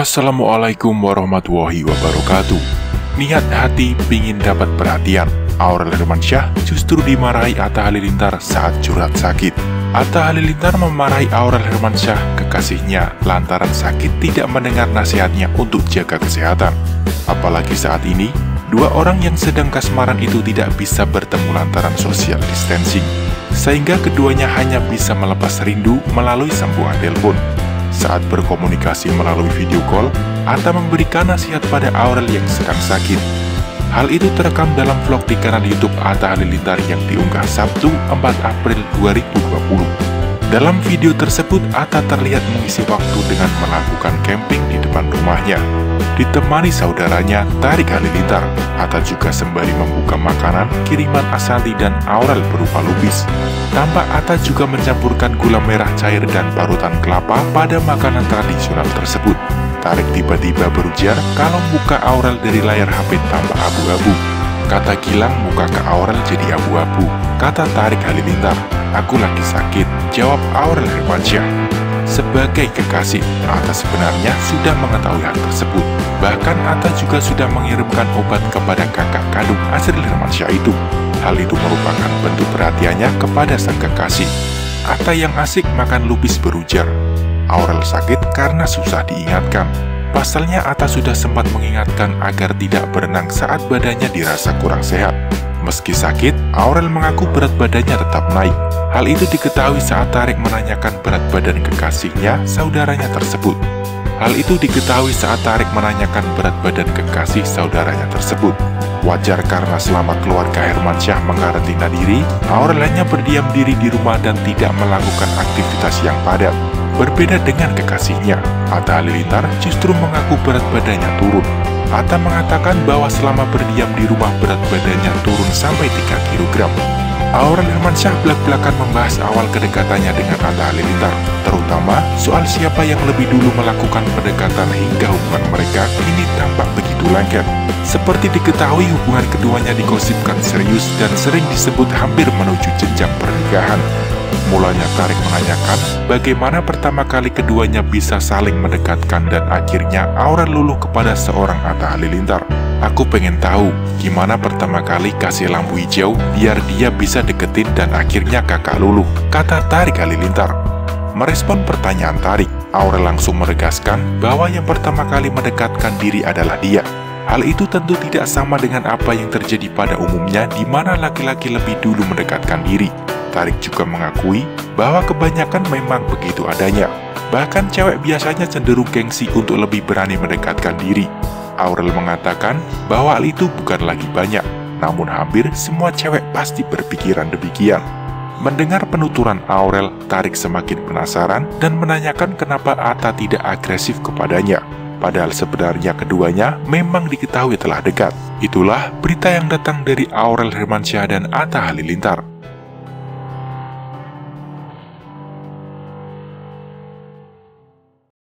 Assalamualaikum warahmatullahi wabarakatuh. Niat hati pingin dapat perhatian, Aurel Hermansyah justru dimarahi Atta Halilintar saat curhat sakit. Atta Halilintar memarahi Aurel Hermansyah, kekasihnya, lantaran sakit tidak mendengar nasihatnya untuk jaga kesehatan. Apalagi saat ini, dua orang yang sedang kasmaran itu tidak bisa bertemu lantaran social distancing, sehingga keduanya hanya bisa melepas rindu melalui sambungan telepon. Saat berkomunikasi melalui video call, Atta memberikan nasihat pada Aurel yang sedang sakit. Hal itu terekam dalam vlog di kanal YouTube Atta Halilintar yang diunggah Sabtu 4 April 2020. Dalam video tersebut, Atta terlihat mengisi waktu dengan melakukan camping di depan rumahnya. Ditemani saudaranya, Tarik Halilintar, Atta juga sembari membuka makanan kiriman Ashanty dan Aurel berupa lupis. Tampak Atta juga mencampurkan gula merah cair dan parutan kelapa pada makanan tradisional tersebut. Tarik tiba-tiba berujar kalau muka Aurel dari layar HP tampak abu-abu. Kata Gilang, muka ke Aurel jadi abu-abu. Kata Tarik Halilintar, "Aku lagi sakit," jawab Aurel Hermansyah. Sebagai kekasih, Atta sebenarnya sudah mengetahui hal tersebut. Bahkan Atta juga sudah mengirimkan obat kepada kakak kandung Asril Hermansyah itu. Hal itu merupakan bentuk perhatiannya kepada sang kekasih. Atta yang asik makan lupis berujar, Aurel sakit karena susah diingatkan. Pasalnya Atta sudah sempat mengingatkan agar tidak berenang saat badannya dirasa kurang sehat. Meski sakit, Aurel mengaku berat badannya tetap naik. Hal itu diketahui saat Tarik menanyakan berat badan kekasihnya, saudaranya tersebut. Wajar karena selama keluarga Hermansyah mengkarantina diri, Aurel hanya berdiam diri di rumah dan tidak melakukan aktivitas yang padat. Berbeda dengan kekasihnya, Atta Halilintar justru mengaku berat badannya turun. Atta mengatakan bahwa selama berdiam di rumah berat badannya turun sampai 3 kg. Aurel Hermansyah belak-belakan membahas awal kedekatannya dengan Atta Halilintar, terutama soal siapa yang lebih dulu melakukan pendekatan hingga hubungan mereka ini tampak begitu lengket. Seperti diketahui, hubungan keduanya digosipkan serius dan sering disebut hampir menuju jenjang pernikahan. Mulanya Tarik menanyakan bagaimana pertama kali keduanya bisa saling mendekatkan dan akhirnya Aurel luluh kepada seorang Atta Halilintar. "Aku pengen tahu gimana pertama kali kasih lampu hijau biar dia bisa deketin dan akhirnya kakak luluh," kata Tarik Halilintar. Merespon pertanyaan Tarik, Aurel langsung menegaskan bahwa yang pertama kali mendekatkan diri adalah dia. Hal itu tentu tidak sama dengan apa yang terjadi pada umumnya di mana laki-laki lebih dulu mendekatkan diri. Tarik juga mengakui bahwa kebanyakan memang begitu adanya. Bahkan cewek biasanya cenderung gengsi untuk lebih berani mendekatkan diri. Aurel mengatakan bahwa hal itu bukan lagi banyak, namun hampir semua cewek pasti berpikiran demikian. Mendengar penuturan Aurel, Tarik semakin penasaran dan menanyakan kenapa Atta tidak agresif kepadanya. Padahal sebenarnya keduanya memang diketahui telah dekat. Itulah berita yang datang dari Aurel Hermansyah dan Atta Halilintar.